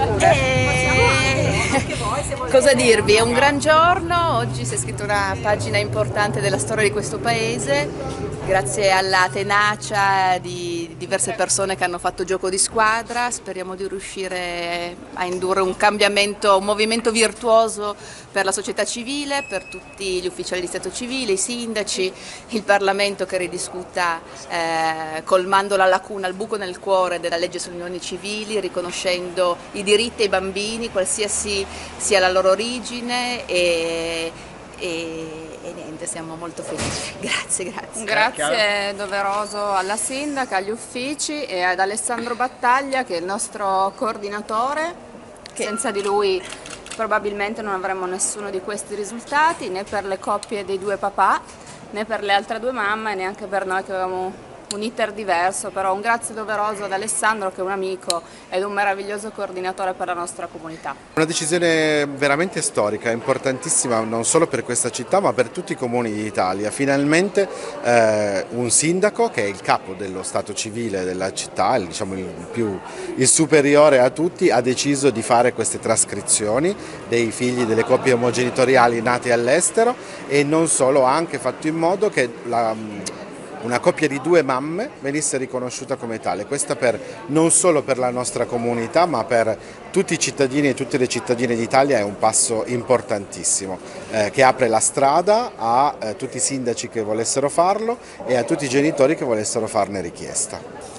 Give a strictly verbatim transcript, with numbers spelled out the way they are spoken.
E... cosa dirvi? È un gran giorno, oggi si è scritta una pagina importante della storia di questo paese, grazie alla tenacia di diverse persone che hanno fatto gioco di squadra. Speriamo di riuscire a indurre un cambiamento, un movimento virtuoso per la società civile, per tutti gli ufficiali di Stato civile, i sindaci, il Parlamento che ridiscuta eh, colmando la lacuna, il buco nel cuore della legge sulle unioni civili, riconoscendo i diritti ai bambini, qualsiasi sia la loro origine e, e, e niente, siamo molto felici. Grazie, grazie. Un grazie doveroso alla sindaca, agli uffici e ad Alessandro Battaglia che è il nostro coordinatore. Che... senza di lui probabilmente non avremmo nessuno di questi risultati, né per le coppie dei due papà, né per le altre due mamme, neanche per noi che avevamo un iter diverso, però un grazie doveroso ad Alessandro che è un amico ed un meraviglioso coordinatore per la nostra comunità. Una decisione veramente storica, importantissima non solo per questa città ma per tutti i comuni d'Italia. Finalmente eh, un sindaco che è il capo dello stato civile della città, il, diciamo il, più, il superiore a tutti, ha deciso di fare queste trascrizioni dei figli delle coppie omogenitoriali nati all'estero e non solo, ha anche fatto in modo che la una coppia di due mamme venisse riconosciuta come tale, questa per, non solo per la nostra comunità ma per tutti i cittadini e tutte le cittadine d'Italia è un passo importantissimo eh, che apre la strada a eh, tutti i sindaci che volessero farlo e a tutti i genitori che volessero farne richiesta.